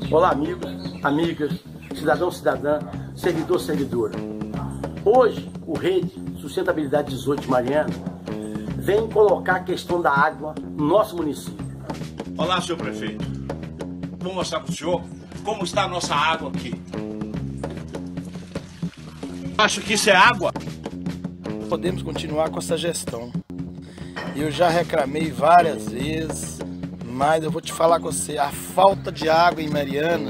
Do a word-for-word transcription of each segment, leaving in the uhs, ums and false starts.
Olá, amigos, amigas, cidadão, cidadã, servidor, servidora. Hoje, o Rede Sustentabilidade dezoito de Mariana vem colocar a questão da água no nosso município. Olá, senhor prefeito. Vou mostrar para o senhor como está a nossa água aqui. Acho que isso é água. Podemos continuar com essa gestão. Eu já reclamei várias vezes, mas eu vou te falar com você, a falta de água em Mariana,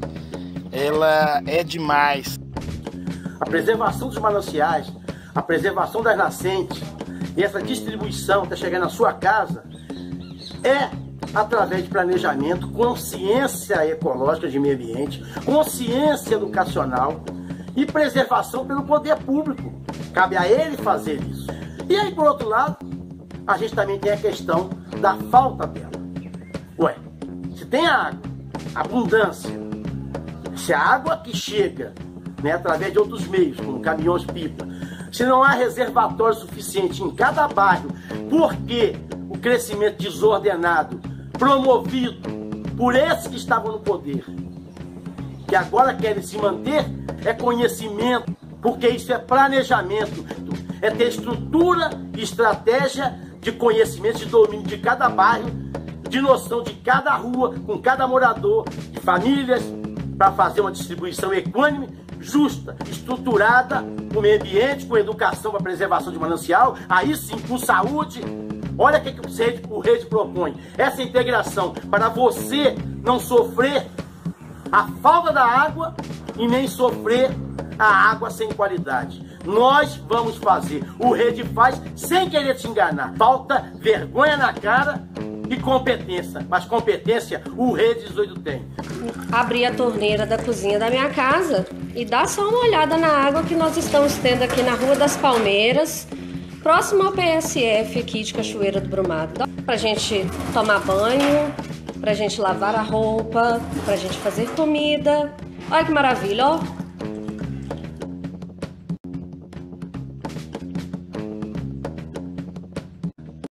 ela é demais. A preservação dos mananciais, a preservação das nascentes e essa distribuição até chegar na sua casa é através de planejamento, consciência ecológica de meio ambiente, consciência educacional e preservação pelo poder público. Cabe a ele fazer isso. E aí, por outro lado, a gente também tem a questão da falta dela. Ué, se tem água, abundância, se a água que chega, né, através de outros meios, como caminhões-pipa, se não há reservatório suficiente em cada bairro, porque o crescimento desordenado, promovido por esses que estavam no poder, que agora querem se manter, é conhecimento, porque isso é planejamento, é ter estrutura e estratégia de conhecimento, de domínio de cada bairro, de noção de cada rua, com cada morador, de famílias, para fazer uma distribuição equânime, justa, estruturada, com meio ambiente, com educação para preservação de manancial, aí sim, com saúde. Olha o que, que o Rede, o Rede propõe, essa integração, para você não sofrer a falta da água e nem sofrer a água sem qualidade. Nós vamos fazer, o Rede faz sem querer te enganar. Falta vergonha na cara e competência, mas competência o Rede dezoito tem. Abrir a torneira da cozinha da minha casa e dar só uma olhada na água que nós estamos tendo aqui na Rua das Palmeiras, próximo ao P S F aqui de Cachoeira do Brumado. Pra gente tomar banho, pra gente lavar a roupa, pra gente fazer comida. Olha que maravilha, ó.